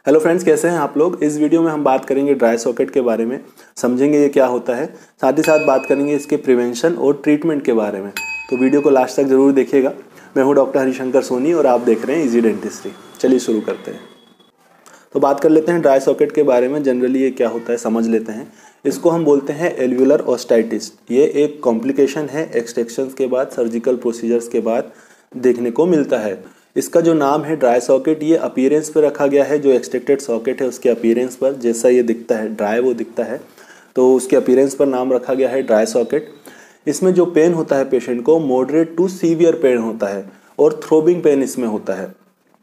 Hello friends, कैसे हैं आप लोग। इस वीडियो में हम बात करेंगे ड्राई सॉकेट के बारे में, समझेंगे ये क्या होता है, साथ ही साथ बात करेंगे इसके प्रिवेंशन और ट्रीटमेंट के बारे में। तो वीडियो को लास्ट तक ज़रूर देखिएगा। मैं हूं डॉक्टर हरिशंकर सोनी और आप देख रहे हैं इजी डेंटिस्ट्री। चलिए शुरू करते हैं। तो बात कर लेते हैं ड्राई सॉकेट के बारे में। जनरली ये क्या होता है समझ लेते हैं। इसको हम बोलते हैं एल्वियोलर ऑस्टाइटिस। ये एक कॉम्प्लिकेशन है एक्सट्रैक्शंस के बाद, सर्जिकल प्रोसीजर्स के बाद देखने को मिलता है। इसका जो नाम है ड्राई सॉकेट, ये अपीयरेंस पर रखा गया है। जो एक्सट्रैक्टेड सॉकेट है उसके अपीयरेंस पर, जैसा ये दिखता है ड्राई वो दिखता है, तो उसके अपीयरेंस पर नाम रखा गया है ड्राई सॉकेट। इसमें जो पेन होता है पेशेंट को, मॉडरेट टू सीवियर पेन होता है और थ्रोबिंग पेन इसमें होता है।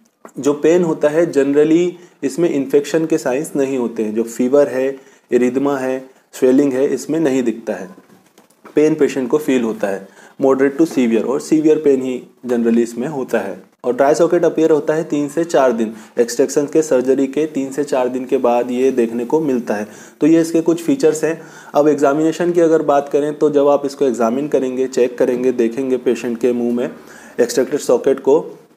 जो पेन होता है जनरली इसमें इन्फेक्शन के साइंस नहीं होते हैं। जो फीवर है, एरिथमा है, स्वेलिंग है, इसमें नहीं दिखता है। पेन पेशेंट को फील होता है मॉडरेट टू सीवियर, और सीवियर पेन ही जनरली इसमें होता है। और ड्राई सॉकेट अपीयर होता है 3 से 4 दिन, एक्सट्रैक्शन के सर्जरी के 3 से 4 दिन के बाद ये देखने को मिलता है। तो ये इसके कुछ फीचर्स हैं। अब एग्जामिनेशन की अगर बात करें तो जब आप इसको एग्जामिन करेंगे, चेक करेंगे, देखेंगे पेशेंट के मुंह में एक्सट्रैक्टेड सॉकेट को,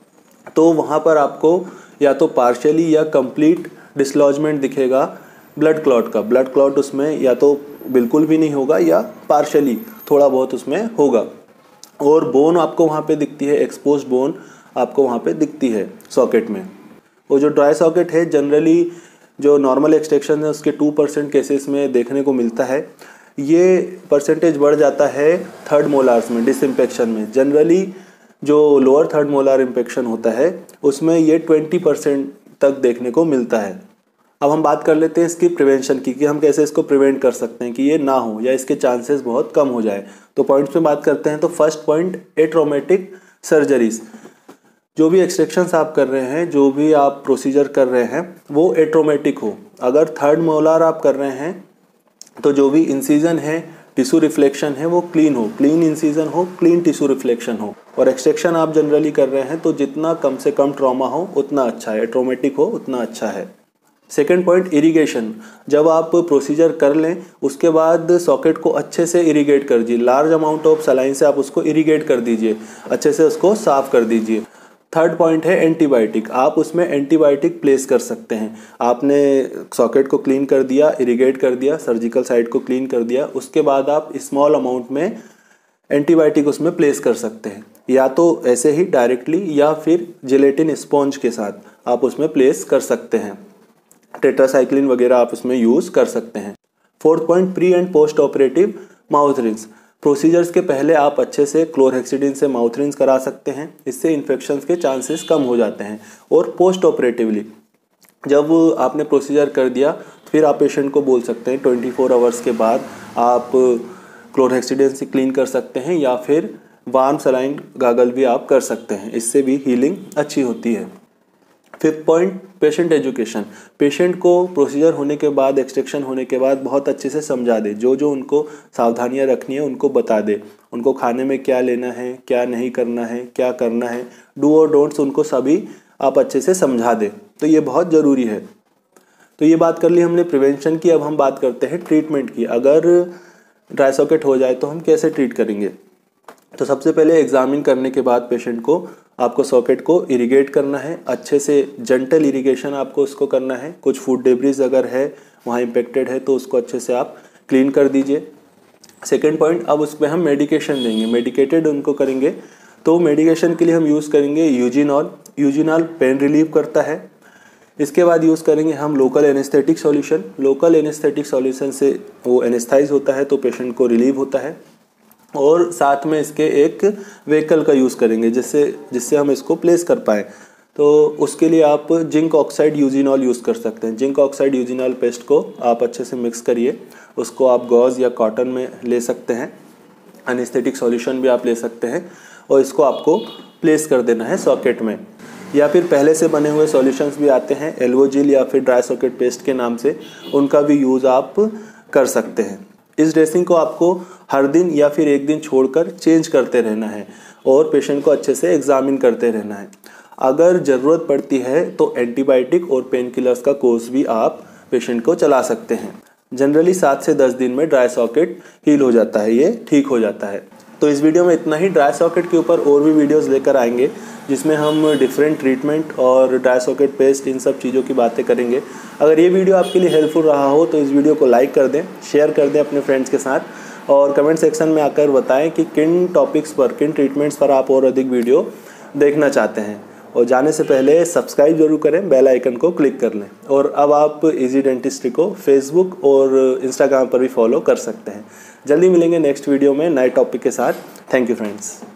तो वहाँ पर आपको या तो पार्शियली या कंप्लीट डिसलॉजमेंट दिखेगा ब्लड क्लॉट का। ब्लड क्लॉट उसमें या तो बिल्कुल भी नहीं होगा या पार्शियली थोड़ा बहुत उसमें होगा। और बोन आपको वहाँ पे दिखती है, एक्सपोज्ड बोन आपको वहाँ पे दिखती है सॉकेट में। वो जो ड्राई सॉकेट है जनरली जो नॉर्मल एक्सट्रैक्शन है उसके 2% केसेस में देखने को मिलता है। ये परसेंटेज बढ़ जाता है थर्ड मोलार्स में, डिसइंफेक्शन में। जनरली जो लोअर थर्ड मोलार इन्फेक्शन होता है उसमें ये 20% तक देखने को मिलता है। अब हम बात कर लेते हैं इसकी प्रिवेंशन की, कि हम कैसे इसको प्रिवेंट कर सकते हैं कि ये ना हो या इसके चांसेस बहुत कम हो जाए। तो पॉइंट्स में बात करते हैं। तो फर्स्ट पॉइंट, एट्रोमेटिक सर्जरीज। जो भी एक्सट्रैक्शंस आप कर रहे हैं, जो भी आप प्रोसीजर कर रहे हैं, वो एट्रोमेटिक हो। अगर थर्ड मोलार आप कर रहे हैं तो जो भी इंसिजन है, टिश्यू रिफ्लेक्शन है, वो क्लीन हो, क्लीन इंसिजन हो, क्लीन टिश्यू रिफ्लेक्शन हो। और एक्सट्रैक्शन आप जनरली कर रहे हैं तो जितना कम से कम ट्रॉमा हो उतना अच्छा है, एट्रोमेटिक हो उतना अच्छा है। Second point, irrigation. जब आप प्रोसीजर कर लें उसके बाद सॉकेट को अच्छे से इरिगेट कर दीजिए। लार्ज अमाउंट ऑफ सलाइन से आप उसको इरिगेट कर दीजिए, अच्छे से उसको साफ कर दीजिए। थर्ड पॉइंट है एंटीबायोटिक। आप उसमें एंटीबायोटिक प्लेस कर सकते हैं। आपने सॉकेट को क्लीन कर दिया, इरिगेट कर दिया, सर्जिकल साइड को क्लीन कर दिया, उसके बाद आप स्मॉल अमाउंट में एंटीबायोटिक उसमें प्लेस कर सकते हैं, या तो ऐसे ही डायरेक्टली या फिर जिलेटिन स्पॉन्ज के साथ आप उसमें प्लेस कर सकते हैं। टेट्रासाइक्लिन वगैरह आप उसमें यूज़ कर सकते हैं। Fourth point, pre and post operative mouth rinse. Procedures के पहले आप अच्छे से क्लोरहेक्सिडिन से माउथ रिंस करा सकते हैं, इससे इन्फेक्शंस के चांसेस कम हो जाते हैं। और पोस्ट ऑपरेटिवली जब आपने प्रोसीजर कर दिया फिर आप पेशेंट को बोल सकते हैं 24 आवर्स के बाद आप क्लोरहेक्सिडिन से क्लीन कर सकते हैं, या फिर वार्म सलाइन गागल भी आप कर सकते हैं, इससे भी हीलिंग अच्छी होती है। Fifth point, patient education. Patient को प्रोसीजर होने के बाद, एक्सट्रैक्शन होने के बाद बहुत अच्छे से समझा दे, जो जो उनको सावधानियां रखनी है उनको बता दे। उनको खाने में क्या लेना है, क्या नहीं करना है, क्या करना है, डू और डोंट्स उनको सभी आप अच्छे से समझा दे। तो ये बहुत ज़रूरी है। तो ये बात कर ली हमने प्रिवेंशन की। अब हम बात करते हैं ट्रीटमेंट की। अगर ड्राई सॉकेट हो जाए तो हम कैसे ट्रीट करेंगे। तो सबसे पहले एग्जामिन करने के बाद पेशेंट को आपको सॉकेट को इरिगेट करना है, अच्छे से जेंटल इरिगेशन आपको उसको करना है। कुछ फूड डेब्रिज अगर है वहाँ इम्पेक्टेड है तो उसको अच्छे से आप क्लीन कर दीजिए। सेकेंड पॉइंट, अब उस पर हम मेडिकेशन देंगे, मेडिकेटेड उनको करेंगे। तो मेडिकेशन के लिए हम यूज़ करेंगे यूजिनॉल। यूजिनॉल पेन रिलीव करता है। इसके बाद यूज़ करेंगे हम local anaesthetic solution. Local anaesthetic solution से वो एनेस्थाइज होता है तो पेशेंट को रिलीव होता है। और साथ में इसके एक व्हीकल का यूज़ करेंगे जिससे हम इसको प्लेस कर पाएँ। तो उसके लिए आप जिंक ऑक्साइड यूजिनॉल यूज़ कर सकते हैं। जिंक ऑक्साइड यूजिनॉल पेस्ट को आप अच्छे से मिक्स करिए, उसको आप गॉज या कॉटन में ले सकते हैं। एनेस्थेटिक सॉल्यूशन भी आप ले सकते हैं और इसको आपको प्लेस कर देना है सॉकेट में। या फिर पहले से बने हुए सॉल्यूशंस भी आते हैं, एल्वोजिल या फिर ड्राई सॉकेट पेस्ट के नाम से, उनका भी यूज़ आप कर सकते हैं। इस ड्रेसिंग को आपको हर दिन या फिर एक दिन छोड़कर चेंज करते रहना है और पेशेंट को अच्छे से एग्जामिन करते रहना है। अगर ज़रूरत पड़ती है तो एंटीबायोटिक और पेन किलर्स का कोर्स भी आप पेशेंट को चला सकते हैं। जनरली 7 से 10 दिन में ड्राई सॉकेट हील हो जाता है, ये ठीक हो जाता है। तो इस वीडियो में इतना ही। ड्राई सॉकेट के ऊपर और भी वीडियोस लेकर आएंगे। जिसमें हम डिफरेंट ट्रीटमेंट और ड्राई सॉकेट पेस्ट इन सब चीज़ों की बातें करेंगे। अगर ये वीडियो आपके लिए हेल्पफुल रहा हो तो इस वीडियो को लाइक कर दें, शेयर कर दें अपने फ्रेंड्स के साथ और कमेंट सेक्शन में आकर बताएं कि किन टॉपिक्स पर, किन ट्रीटमेंट्स पर आप और अधिक वीडियो देखना चाहते हैं। और जाने से पहले सब्सक्राइब जरूर करें, बेल आइकन को क्लिक कर लें। और अब आप इजी डेंटिस्ट्री को फेसबुक और इंस्टाग्राम पर भी फॉलो कर सकते हैं। जल्दी मिलेंगे नेक्स्ट वीडियो में नए टॉपिक के साथ। Thank you friends.